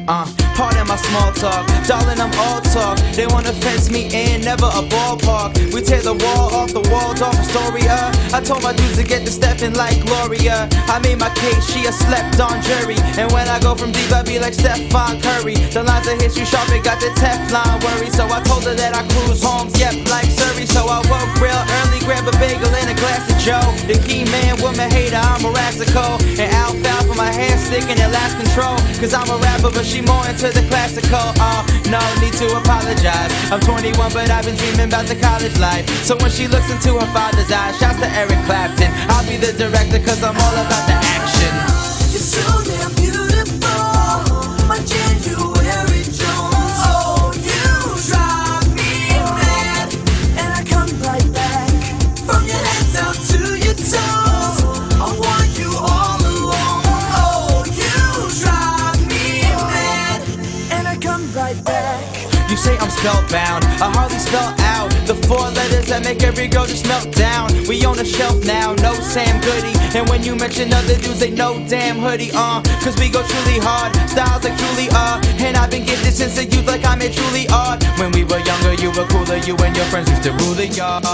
Pardon my small talk, darling, I'm all talk. They wanna fence me in, never a ballpark. We tear the wall off the walls, off Astoria. I told my dudes to get to stepping like Gloria. I made my case, she a slept on jury. And when I go from deep, I be like Stephon Curry. The lines that hit you sharp, it got the Teflon worry. So I told her that I cruise home, yep, like Surrey. So I woke real early, grab a bagel and a glass of Joe. The key man, woman hater, I'm a Rassico. And alfalfa, my hair sticking and last control. Cause I'm a rapper, but she more into the classical. No need to apologize. I'm 21, but I've been dreaming about the college life. So when she looks into her father's eyes, shouts to Eric Clapton. I'll be the director, cause I'm all about the action. You're so damn beautiful, my January Jones. Oh, you drive me mad, and I come right back from your head down to your toes. I want you all alone. Oh, you drive me mad, and I come right back. You say I'm spellbound, I hardly spell out the 4 letters that make every girl just melt down. We on the shelf now, no Sam Goody. And when you mention other dudes, they know damn hoodie, cause we go truly hard, styles like truly are. And I've been gifted since the youth like I'm a truly art. When we were younger, you were cooler, you and your friends used to rule the yard.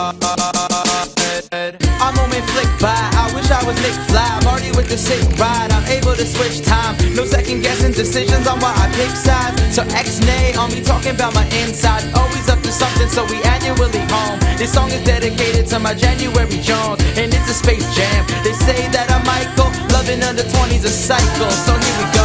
I'm moment flick by, I wish I was Nick Fly. Party with the sick ride, I'm able to switch time. No second guessing decisions on why I pick sides. So X-nay on me talking about my inside. Always up to something, so we annually home. This song is dedicated to my January Jones, and it's a space jam. They say that I'm Michael, loving under 20's a cycle. So here we go.